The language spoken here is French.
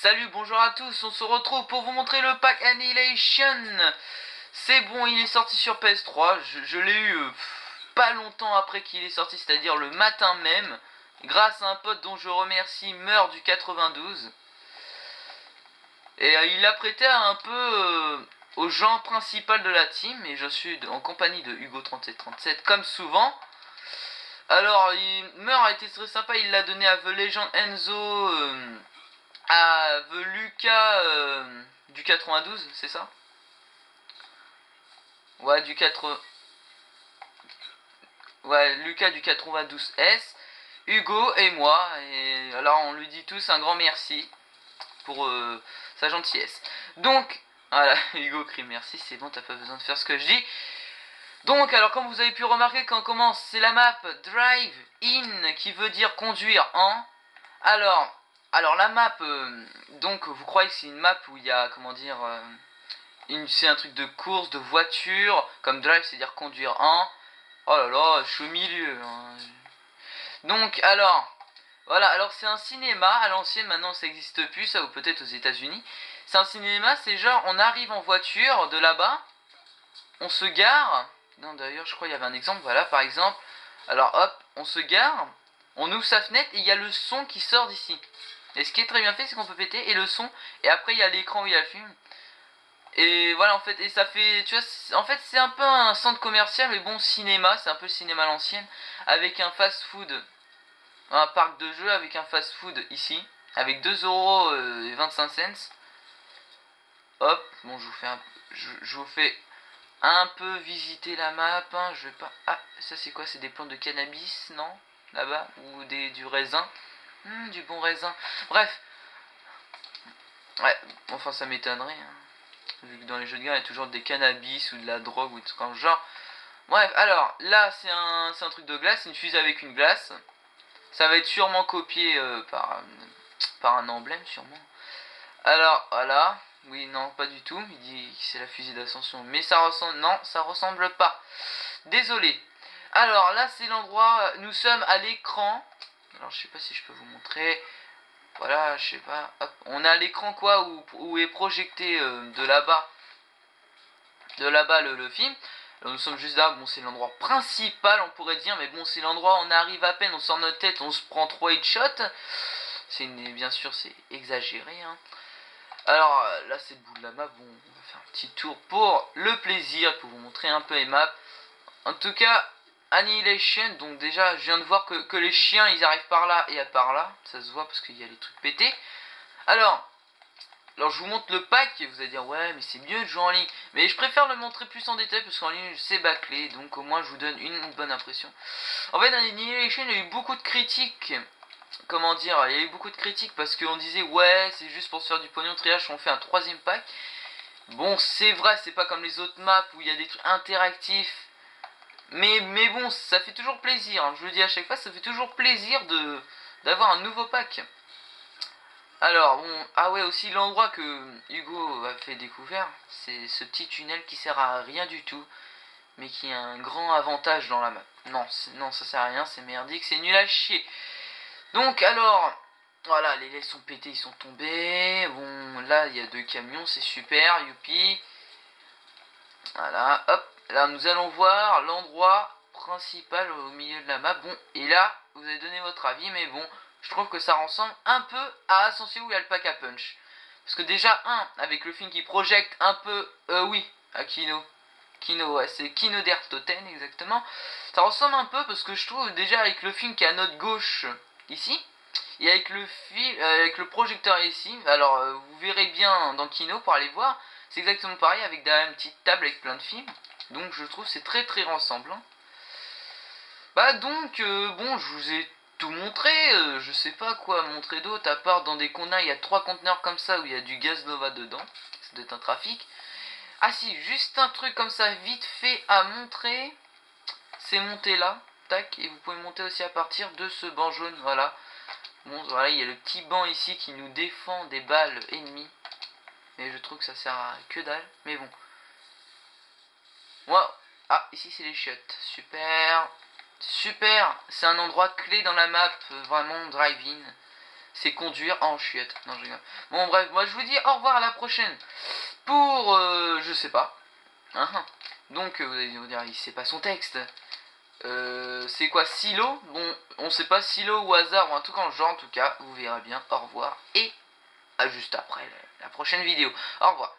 Salut, bonjour à tous, on se retrouve pour vous montrer le pack Annihilation. C'est bon, il est sorti sur PS3, je l'ai eu pas longtemps après qu'il est sorti, c'est-à-dire le matin même, grâce à un pote dont je remercie Meur du 92. Et il l'a prêté un peu au genre principal de la team, et je suis en compagnie de Hugo3737 comme souvent. Alors, Meur a été très sympa, il l'a donné à The Legend Enzo, à The Lucas du 92, c'est ça? Ouais, ouais, Lucas du 92S, Hugo et moi. Et alors on lui dit tous un grand merci pour sa gentillesse. Donc, voilà, Hugo crie merci, c'est bon, t'as pas besoin de faire ce que je dis. Donc, alors comme vous avez pu remarquer quand on commence, c'est la map Drive In qui veut dire conduire en. Alors la map, donc vous croyez que c'est une map où il y a, comment dire, c'est un truc de course, de voiture, comme Drive c'est dire conduire en. Oh là là, je suis au milieu, hein. Donc voilà, alors c'est un cinéma à l'ancienne, maintenant ça n'existe plus, ça, ou peut-être aux États-Unis. C'est un cinéma, c'est genre on arrive en voiture de là-bas, on se gare. Non, d'ailleurs, je crois qu'il y avait un exemple, voilà, par exemple. Alors hop, on se gare, on ouvre sa fenêtre et il y a le son qui sort d'ici. Et ce qui est très bien fait, c'est qu'on peut péter et le son, et après il y a l'écran où il y a le film. Et voilà, en fait, et ça fait, tu vois, en fait c'est un peu un centre commercial, mais bon, cinéma, c'est un peu le cinéma à l'ancienne, avec un fast-food, un parc de jeux avec un fast-food ici, avec 2,25 €. Hop, bon, je vous fais un peu visiter la map, hein, je vais pas... Ah, ça c'est quoi? C'est des plantes de cannabis, non? Là-bas? Ou du raisin? Du bon raisin. Bref. Ouais, enfin ça m'étonnerait, hein. Vu que dans les jeux de guerre il y a toujours des cannabis ou de la drogue ou des trucs comme ce genre. Bref, alors là c'est un truc de glace, c'est une fusée avec une glace. Ça va être sûrement copié par un emblème sûrement. Alors voilà, oui non pas du tout, il dit que c'est la fusée d'ascension, mais ça ressemble, non ça ressemble pas. Désolé. Alors là c'est l'endroit, nous sommes à l'écran. Alors je sais pas si je peux vous montrer. Voilà, je sais pas. Hop. On a l'écran quoi où est projeté de là-bas le film. Alors, nous sommes juste là, bon c'est l'endroit principal on pourrait dire, mais bon c'est l'endroit où on arrive à peine, on sort notre tête, on se prend 3 headshots. Bien sûr c'est exagéré, hein. Alors là c'est le bout de la map, bon on va faire un petit tour pour le plaisir, pour vous montrer un peu les maps. En tout cas, Annihilation, donc déjà je viens de voir que les chiens ils arrivent par là et à par là, ça se voit parce qu'il y a les trucs pétés. Alors je vous montre le pack et vous allez dire ouais mais c'est mieux de jouer en ligne. Mais je préfère le montrer plus en détail parce qu'en ligne c'est bâclé, donc au moins je vous donne une bonne impression. En fait dans Annihilation il y a eu beaucoup de critiques. Comment dire, il y a eu beaucoup de critiques parce qu'on disait ouais c'est juste pour se faire du pognon triage, on fait un troisième pack. Bon c'est vrai, c'est pas comme les autres maps où il y a des trucs interactifs. Mais bon, ça fait toujours plaisir, hein. Je le dis à chaque fois, ça fait toujours plaisir d'avoir un nouveau pack. Alors, bon, ah ouais, aussi l'endroit que Hugo a fait découvrir, c'est ce petit tunnel qui sert à rien du tout, mais qui a un grand avantage dans la map. Non, ça sert à rien, c'est merdique, c'est nul à chier. Donc, alors, voilà, les laits sont pétés, ils sont tombés. Bon, là, il y a 2 camions, c'est super, youpi. Voilà, hop, là, nous allons voir l'endroit principal au milieu de la map. Bon, et là, vous avez donné votre avis, mais bon, je trouve que ça ressemble un peu à Ascension où il y a le pack à punch. Parce que déjà, avec le film qui projette un peu, oui, à Kino. Kino, ouais, c'est Kino der Toten, exactement. Ça ressemble un peu parce que je trouve déjà avec le film qui est à notre gauche, ici, et avec avec le projecteur ici, alors vous verrez bien dans Kino pour aller voir, c'est exactement pareil avec derrière une petite table avec plein de films. Donc je trouve c'est très très ressemblant. Bah donc bon je vous ai tout montré, je sais pas quoi montrer d'autre à part dans des conteneurs, il y a 3 conteneurs comme ça où il y a du gaz Nova dedans, ça doit être un trafic. Ah si, juste un truc comme ça vite fait à montrer, c'est monter là, tac, et vous pouvez monter aussi à partir de ce banc jaune, voilà. Bon voilà, il y a le petit banc ici qui nous défend des balles ennemies. Mais je trouve que ça sert à que dalle, mais bon. Moi, ah, ici c'est les chiottes. Super. Super. C'est un endroit clé dans la map, vraiment drive-in. c'est conduire en chiotte. Non, je rigole. Bon, bref, moi je vous dis au revoir à la prochaine. Pour, je sais pas. Hein, hein. Donc, vous allez vous dire, il sait pas son texte. C'est quoi, Silo? Bon, on sait pas, Silo ou hasard, ou un truc en genre, en tout cas, vous verrez bien. Au revoir, et à juste après la prochaine vidéo. Au revoir.